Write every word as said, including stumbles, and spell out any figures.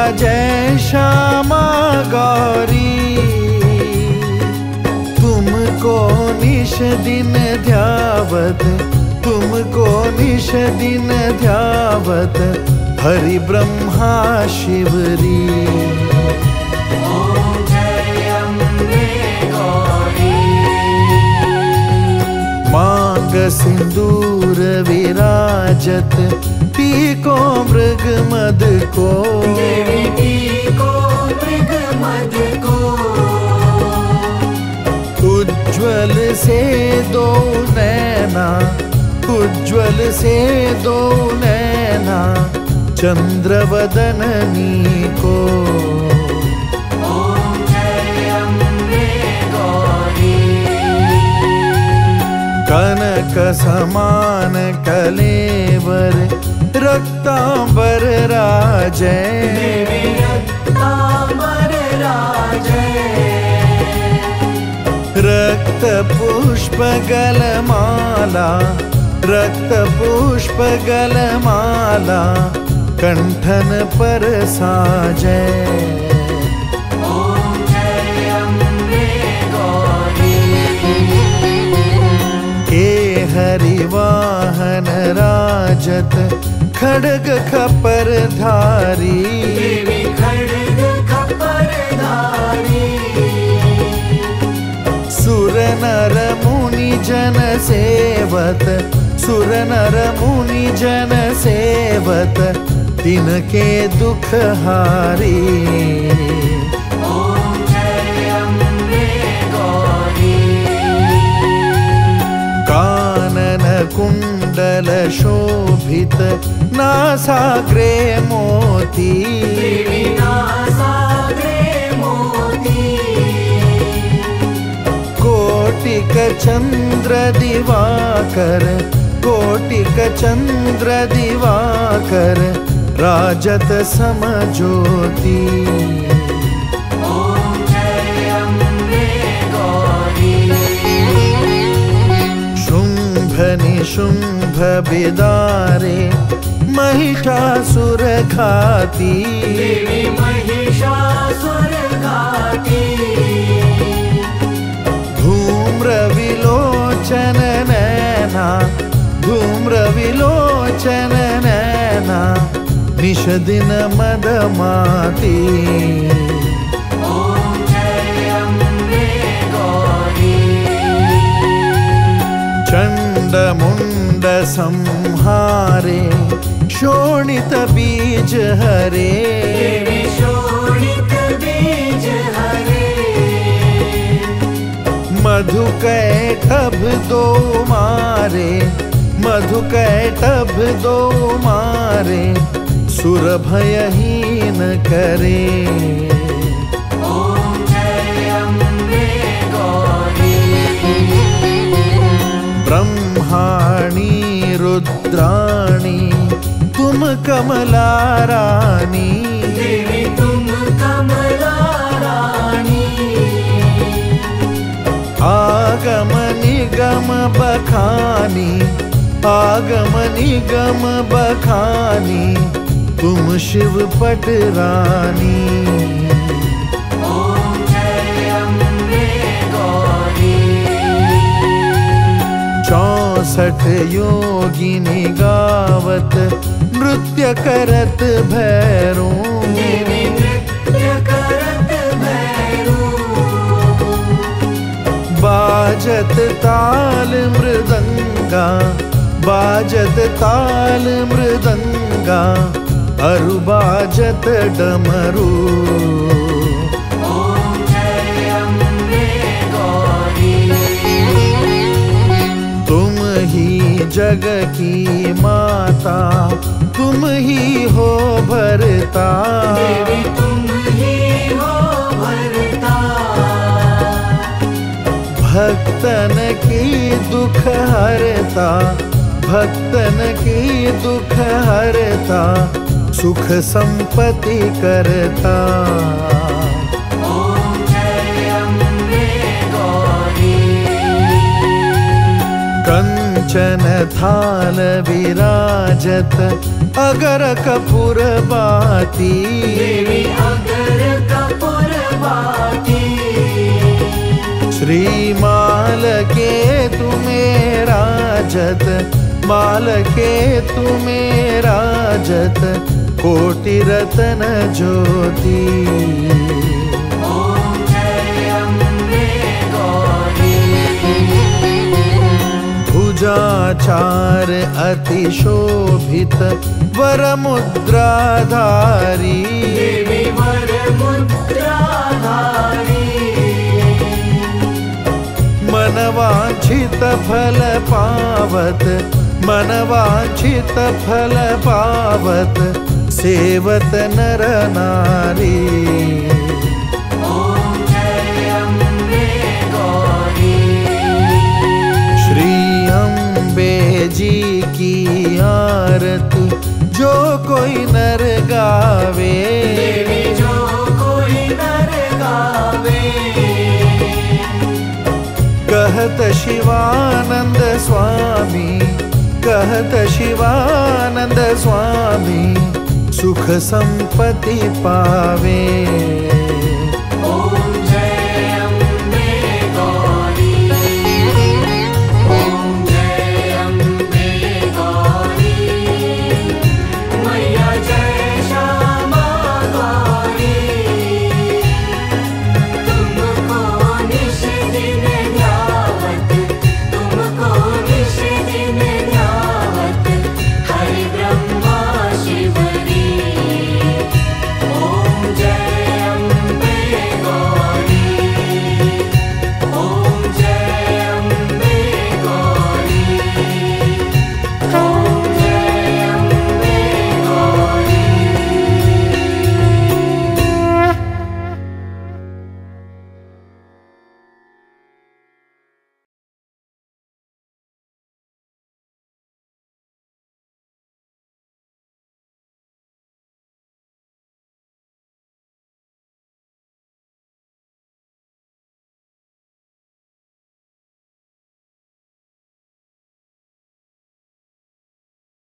जय श्यामा गौरी। तुमको निश दिन ध्यावत, तुमको निश दिन ध्यावत हरि ब्रह्मा शिवरी। ओम जय अम्बे गौरी। मांग सिंदूर विराजत टीको मृग मद को। देवी टीको मृग मद को। उज्ज्वल से दो नैना, उज्ज्वल से दो नैना चंद्र वदननी को। ओम जय अम्बे गौरी। कनक समान कलेवर रक्तांबर राजै। देवी रक्तांबर राजै। रक्त पुष्प गलमाला, रक्त पुष्प गलमाला कंठन पर साजै। ओम जय अम्बे गौरी। हे हरिवाहन राजत खड्ग खपर धारी। देवी खड्ग खपर धारी। सुर नर मुनि जन सेवत, सुर नर मुनि जन सेवत तिनके दुख हारी। ओम जय अम्बे गौरी। कानन कुंडल शोभित नासाग्रे मोती। देवी नासाग्रे मोती। कोटिक चंद्र दिवाकर, कोटिक चंद्र दिवाकर राजत समज्योति। ओम जय अम्बे गौरी। शुंभ निशुंभ बिदारे महिषासुर घाती। देवी महिषासुर घाती। धूम्र विलोचन नैना, धूम्र विलोचन नैना निश दिन मदमाती। ओम जय अम्बे गौरी। चंड मुंड संहारे शोणित बीज हरे। देवी शोणित बीज हरे। मधु कैटभ दो मारे, मधु कैटभ दो मारे सुर भयहीन करे। ओम जय अम्बे गौरी। ब्रह्माणी रुद्राणी तुम कमला रानी। देवी तुम कमला रानी। आगम निगम बखानी, आगम निगम बखानी तुम शिव पट रानी। ओम जय अम्बे गौरी। चौसठ योगिनी गावत नृत्य करत भैरू। देवी नृत्य करत भैरू। बाजत ताल मृदंगा, बाजत ताल मृदंगा अरु बाजत डमरू। ओम जय अम्बे गौरी। तुम ही जग की माता, तुम ही हो भरता। देवी तुम ही हो भरता। भक्तन की दुख हरता, भक्तन की दुख हरता सुख संपत्ति करता। ओम जय अम्बे गौरी। कंच कंचन थाल विराजत अगर कपूर बाती। देवी अगर कपूर बाती। श्री माल के तुम्हें राजत, माल के तुम्हें राजत कोटि रतन ज्योति। ओम जय अम्बे गौरी। भुजाचार अति शोभित वर मुद्राधारी। देवी वर मुद्राधारी। मनवांछित फल पावत, मनवांछित फल पावत सेवत नर नारी। ओम जय अम्बे गौरी। श्री अम्बे जी की आरती जो कोई नर गावे। देवी जो कोई नर गावे। कहत शिवानंद स्वामी, कहत शिवानंद स्वामी सुख संपत्ति पावे।